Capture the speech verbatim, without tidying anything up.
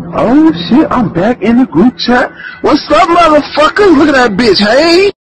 Oh shit, I'm back in the group chat. What's up, motherfuckers? Look at that bitch, hey?